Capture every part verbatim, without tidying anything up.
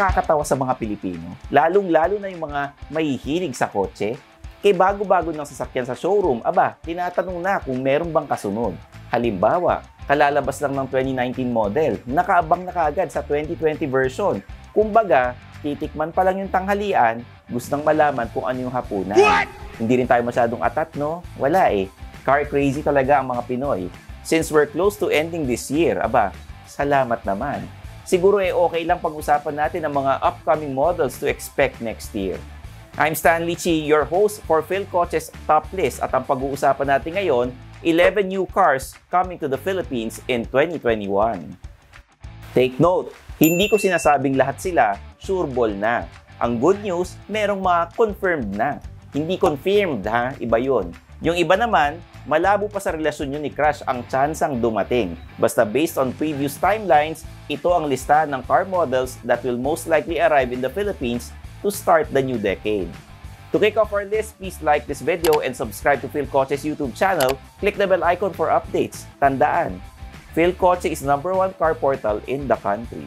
nakakatawa sa mga Pilipino, lalong-lalo na yung mga mahihilig sa kotse. Kay bago-bago ng sasakyan sa showroom, aba, tinatanong na kung meron bang kasunod. Halimbawa, kalalabas lang ng twenty nineteen model, nakaabang na kaagad sa twenty twenty version. Kumbaga, titikman pa lang yung tanghalian, gustong malaman kung ano yung hapunan. What? Hindi rin tayo masyadong atat, no? Wala eh. Car crazy talaga ang mga Pinoy. Since we're close to ending this year, aba, salamat naman. Siguro eh okay lang pag-usapan natin ang mga upcoming models to expect next year. I'm Stanley Chi, your host for PhilCoches Top List, at ang pag-uusapan natin ngayon, eleven new cars coming to the Philippines in twenty twenty-one. Take note, hindi ko sinasabing lahat sila sure ball na. Ang good news, merong mga confirmed na. Hindi confirmed ha, iba yun. Yung iba naman, malabo pa sa relasyon nyo ni Crush ang tsansang dumating. Basta based on previous timelines, ito ang listahan ng car models that will most likely arrive in the Philippines to start the new decade. To kick off our list, please like this video and subscribe to PhilCoches YouTube channel. Click the bell icon for updates. Tandaan, PhilCoche is number one car portal in the country.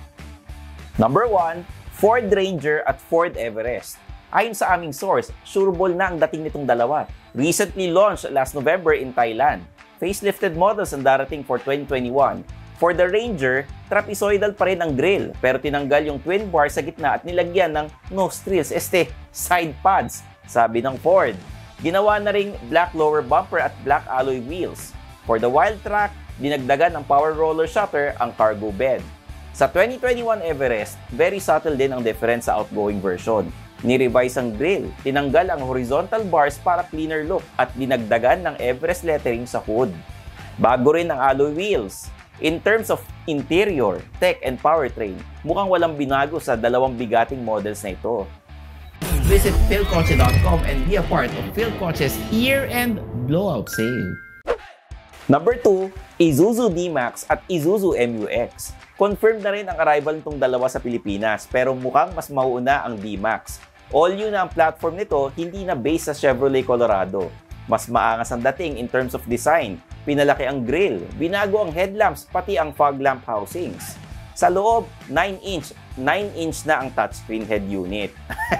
Number one, Ford Ranger at Ford Everest. Ayon sa aming source, sureball na ang dating nitong dalawa. Recently launched last November in Thailand. Facelifted models ang darating for twenty twenty-one. For the Ranger, trapezoidal pa rin ang grille, pero tinanggal yung twin bar sa gitna at nilagyan ng nostrils, este, side pads, sabi ng Ford. Ginawa na ring black lower bumper at black alloy wheels. For the Wildtrak, dinagdagan ng power roller shutter ang cargo bed. Sa twenty twenty-one Everest, very subtle din ang difference sa outgoing version. Ni-revise ang grille, tinanggal ang horizontal bars para cleaner look at dinagdagan ng Everest lettering sa hood. Bago rin ang alloy wheels. In terms of interior, tech, and powertrain, mukhang walang binago sa dalawang bigating models na ito. Visit philcoche dot com and be a part of PhilCoches year-end blowout sale. Number two, Isuzu D-Max at Isuzu M U X. Confirmed na rin ang arrival nitong dalawa sa Pilipinas, pero mukhang mas mauuna ang D-Max. All-new na ang platform nito, hindi na based sa Chevrolet Colorado. Mas maangas ang dating in terms of design. Pinalaki ang grille, binago ang headlamps, pati ang fog lamp housings. Sa loob, nine inch, nine inch na ang touchscreen head unit.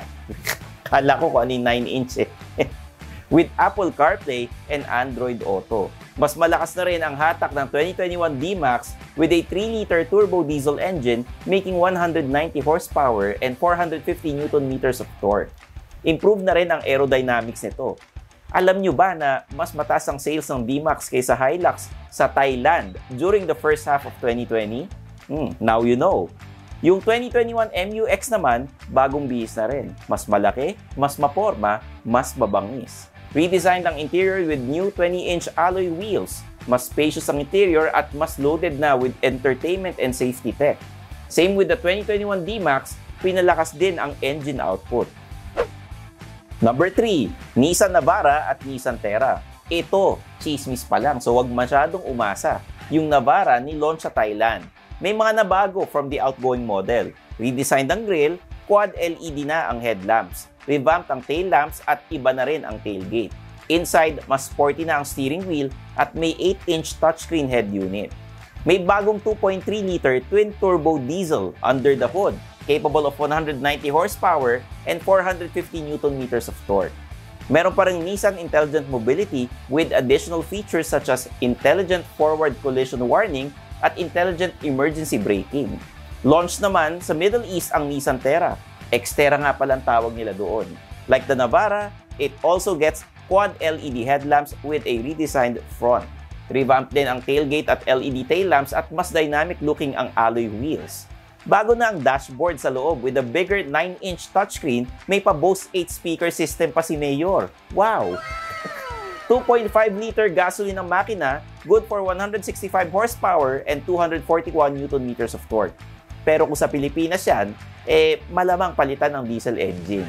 Kala ko kung ano yung nine inch eh. With Apple CarPlay and Android Auto. Mas malakas na rin ang hatak ng twenty twenty-one D-Max with a three liter turbo diesel engine making one hundred ninety horsepower and four hundred fifty newton meters of torque. Improved na rin ang aerodynamics nito. Alam nyo ba na mas mataas ang sales ng D-Max kaysa Hilux sa Thailand during the first half of twenty twenty? Hmm, now you know. Yung twenty twenty-one M U X naman, bagong bihis na rin. Mas malaki, mas maporma, mas mabangis. Redesigned ang interior with new twenty inch alloy wheels. Mas spacious ang interior at mas loaded na with entertainment and safety tech. Same with the twenty twenty-one D-Max, pinalakas din ang engine output. Number three, Nissan Navara at Nissan Terra. Ito, chismis pa lang, so wag masyadong umasa. Yung Navara ni-launch sa Thailand. May mga nabago from the outgoing model. Redesigned ang grille, quad L E D na ang headlamps. Revamped ang tail lamps at iba na rin ang tailgate. Inside, mas sporty na ang steering wheel at may eight inch touchscreen head unit. May bagong two point three liter twin-turbo diesel under the hood, capable of one hundred ninety horsepower and four hundred fifty newton meters of torque. Meron pa ring Nissan Intelligent Mobility with additional features such as intelligent forward collision warning at intelligent emergency braking. Launch naman sa Middle East ang Nissan Terra. Xterra nga palang tawag nila doon. Like the Navara, it also gets quad L E D headlamps with a redesigned front. Revamped din ang tailgate at L E D tail lamps at mas dynamic looking ang alloy wheels. Bago na ang dashboard sa loob with a bigger nine inch touchscreen, may pa Bose eight speaker system pa si Mayor. Wow! two point five liter gasoline ang makina, good for one hundred sixty-five horsepower and two hundred forty-one newton meters of torque. Pero kung sa Pilipinas yan, eh malamang palitan ng diesel engine.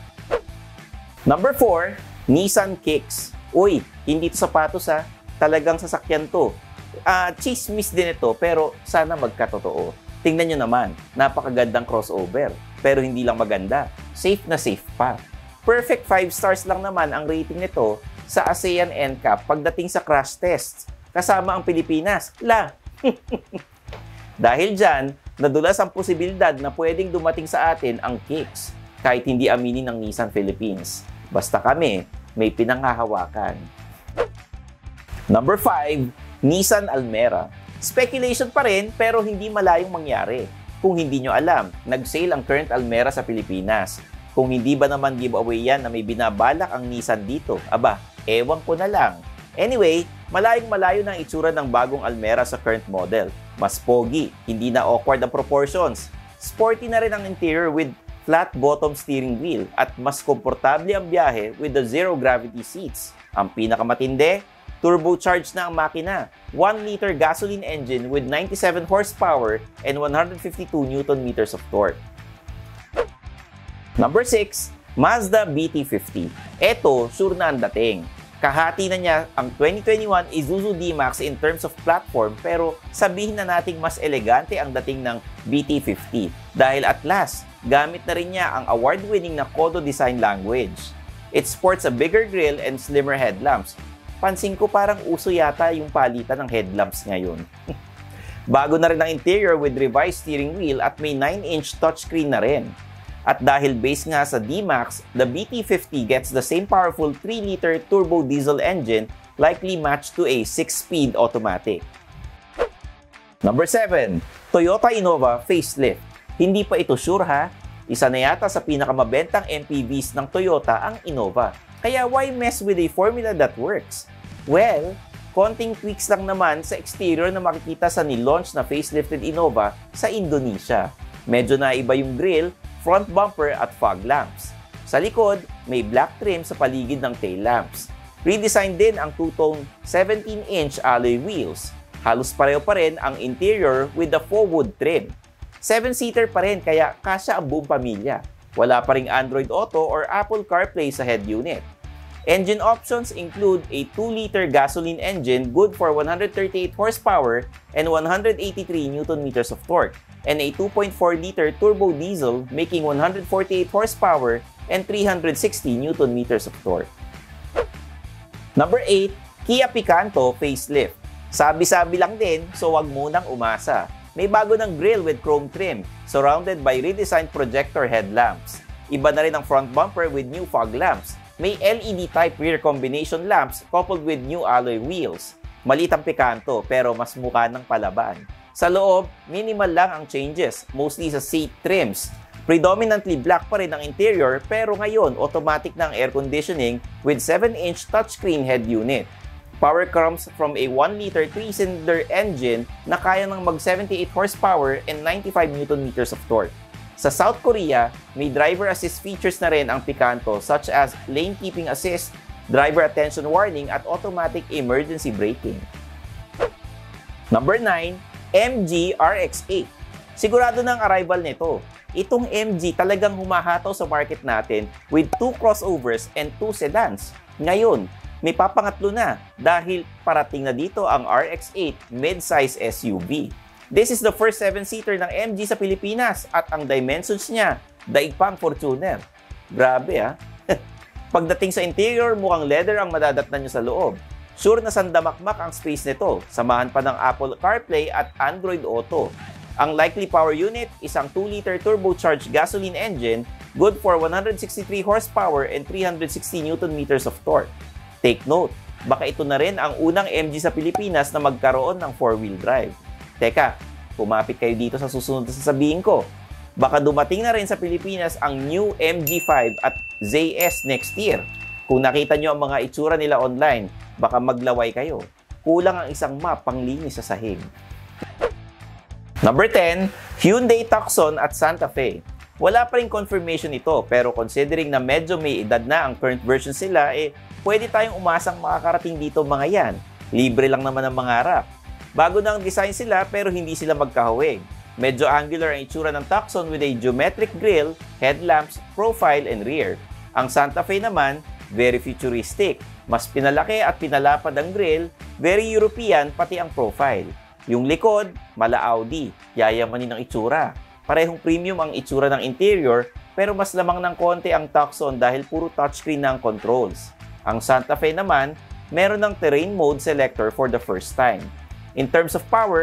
Number four, Nissan Kicks. Uy, hindi ito sapatos ha. Talagang sasakyan to. Uh, chismis din ito, pero sana magkatotoo. Tingnan nyo naman, napakagandang crossover. Pero hindi lang maganda, safe na safe pa. Perfect five stars lang naman ang rating nito sa ASEAN N C A P pagdating sa crash tests. Kasama ang Pilipinas. La! Dahil dyan, nadulas ang posibilidad na pwedeng dumating sa atin ang kicks kahit hindi aminin ng Nissan Philippines. Basta kami, may pinanghahawakan. Number five, Nissan Almera. Speculation pa rin pero hindi malayong mangyari. Kung hindi nyo alam, nag-sale ang current Almera sa Pilipinas. Kung hindi ba naman giveaway yan na may binabalak ang Nissan dito? Aba, ewan ko na lang. Anyway, malayong malayo na ang itsura ng bagong Almera sa current model. Mas pogi, hindi na awkward ang proportions. Sporty na rin ang interior with flat bottom steering wheel at mas komportable ang biyahe with the zero gravity seats. Ang pinakamatindi, turbocharged na ang makina. one liter gasoline engine with ninety-seven horsepower and one hundred fifty-two newton meters of torque. Number six, Mazda B T fifty. Eto, sure na ang dating. Kahati na niya ang twenty twenty-one Isuzu D-Max in terms of platform pero sabihin na nating mas elegante ang dating ng B T fifty dahil at last, gamit na rin niya ang award-winning na Kodo design language. It sports a bigger grille and slimmer headlamps. Pansin ko parang uso yata yung palitan ng headlamps ngayon. Bago na rin ang interior with revised steering wheel at may nine inch touchscreen na rin. At dahil base nga sa D-Max, the B T fifty gets the same powerful three liter turbo diesel engine likely matched to a six speed automatic. Number seven, Toyota Innova Facelift. Hindi pa ito sure ha? Isa na yata sa pinakamabentang M P Vs ng Toyota ang Innova. Kaya why mess with a formula that works? Well, konting tweaks lang naman sa exterior na makikita sa nilaunch na facelifted Innova sa Indonesia. Medyo naiba yung grille, front bumper at fog lamps. Sa likod, may black trim sa paligid ng tail lamps. Redesigned din ang two-tone seventeen inch alloy wheels. Halos pareho pa rin ang interior with the faux wood trim. seven-seater pa rin kaya kasya ang buong pamilya. Wala pa ring Android Auto or Apple CarPlay sa head unit. Engine options include a two liter gasoline engine good for one hundred thirty-eight horsepower and one hundred eighty-three newton meters of torque, and a two point four liter turbo diesel making one hundred forty-eight horsepower and three hundred sixty newton meters of torque. Number eight, Kia Picanto Facelift. Sabi-sabi lang din, so wag munang umasa. May bago ng grille with chrome trim, surrounded by redesigned projector headlamps. Iba na rin ang front bumper with new fog lamps. May L E D type rear combination lamps coupled with new alloy wheels. Malit ang Picanto pero mas mukha ng palaban. Sa loob, minimal lang ang changes, mostly sa seat trims. Predominantly black pa rin ang interior pero ngayon automatic na ang air conditioning with seven inch touchscreen head unit. Power comes from a one liter three cylinder engine na kaya ng mag seventy-eight horsepower and ninety-five newton meters of torque. Sa South Korea, may driver assist features na rin ang Picanto such as lane keeping assist, driver attention warning at automatic emergency braking. Number nine, M G R X eight. Sigurado na ang arrival nito. Itong M G talagang humahataw sa market natin with two crossovers and two sedans. Ngayon, may papangatlo na dahil parating na dito ang R X eight mid-size S U V. This is the first seven-seater ng M G sa Pilipinas at ang dimensions niya, daig pa ang Fortuner. Grabe ah. Pagdating sa interior, mukhang leather ang madadatnan nyo sa loob. Sure na sandamakmak ang space nito, samahan pa ng Apple CarPlay at Android Auto. Ang likely power unit, isang two liter turbocharged gasoline engine, good for one hundred sixty-three horsepower and three hundred sixty newton meters of torque. Take note, baka ito na rin ang unang M G sa Pilipinas na magkaroon ng four-wheel drive. Teka, kumapit kayo dito sa susunod na sasabihin ko. Baka dumating na rin sa Pilipinas ang new M G five at Z S next year. Kung nakita nyo ang mga itsura nila online, baka maglaway kayo. Kulang ang isang map panglinis sa sahig. Number ten, Hyundai Tucson at Santa Fe. Wala pa rin confirmation ito pero considering na medyo may edad na ang current version sila, eh pwede tayong umasang makakarating dito mga yan. Libre lang naman ang mangarap. Bago na ang design sila pero hindi sila magkahawig. Medyo angular ang itsura ng Tucson with a geometric grille, headlamps, profile, and rear. Ang Santa Fe naman, very futuristic. Mas pinalaki at pinalapad ang grille, very European pati ang profile. Yung likod, mala Audi, yayamanin ang itsura. Parehong premium ang itsura ng interior pero mas lamang ng konti ang Tucson dahil puro touchscreen na ang controls. Ang Santa Fe naman, meron ng terrain mode selector for the first time. In terms of power,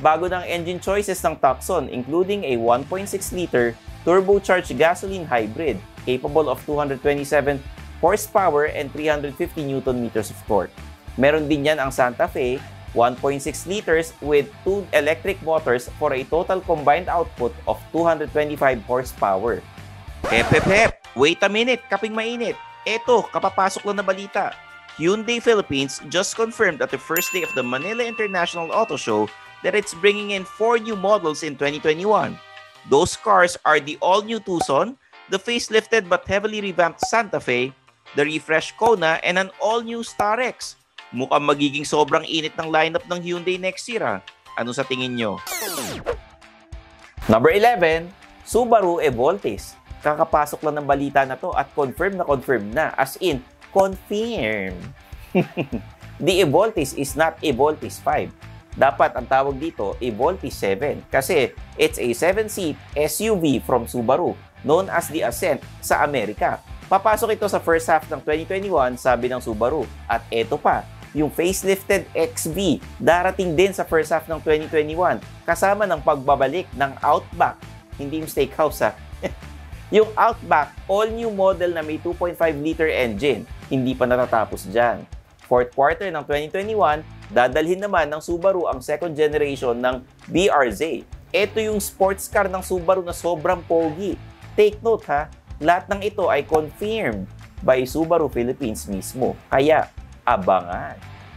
Bago ng engine choices ng Tucson, including a one point six liter turbocharged gasoline hybrid capable of two hundred twenty-seven horsepower and three hundred fifty newton meters of torque. Meron din yan ang Santa Fe, one point six liters with two electric motors for a total combined output of two hundred twenty-five horsepower. Hep hep hep! Wait a minute, kaping mainit. Eto, kapapasok lang na balita. Hyundai Philippines just confirmed at the first day of the Manila International Auto Show that it's bringing in four new models in twenty twenty-one. Those cars are the all-new Tucson, the facelifted but heavily revamped Santa Fe, the refreshed Kona, and an all-new Starex. Mukhang magiging sobrang init ng lineup ng Hyundai next year. Ha? Ano sa tingin nyo? Number eleven, Subaru Evoltis. Kakapasok lang ng balita na to at confirm na confirm na. As in, confirm. The Evoltis is not Evoltis five. Dapat ang tawag dito, Evoltis seven. Kasi it's a seven-seat S U V from Subaru known as the Ascent sa Amerika. Papasok ito sa first half ng twenty twenty-one, sabi ng Subaru. At eto pa, yung facelifted X V darating din sa first half ng twenty twenty-one kasama ng pagbabalik ng Outback. Hindi yung steakhouse ha. Yung Outback, all-new model na may two point five liter engine. Hindi pa natatapos dyan. Fourth quarter ng twenty twenty-one, dadalhin naman ng Subaru ang second generation ng B R Z. Ito yung sports car ng Subaru na sobrang pogi. Take note ha, lahat ng ito ay confirmed by Subaru Philippines mismo. Kaya, abangan.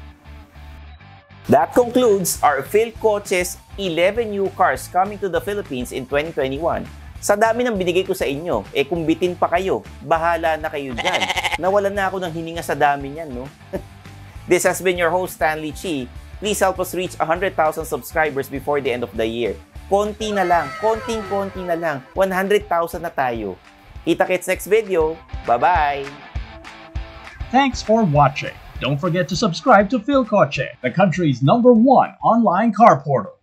That concludes our PhilCoches eleven new cars coming to the Philippines in twenty twenty-one. Sa dami ng binigay ko sa inyo, eh kung bitin pa kayo, bahala na kayo dyan. Nawalan na ako ng hininga sa dami niyan, no? This has been your host, Stanley Chi. Please help us reach one hundred thousand subscribers before the end of the year. Konti na lang, konting-konti na lang, one hundred thousand na tayo. Kita-kits next video. Bye-bye! Thanks for watching. Don't forget to subscribe to PhilCoche, the country's number one online car portal.